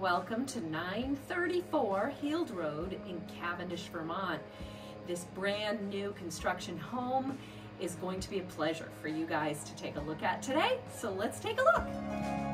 welcome to 934 Heald Road in Cavendish, Vermont. This brand new construction home is going to be a pleasure for you guys to take a look at today, so let's take a look.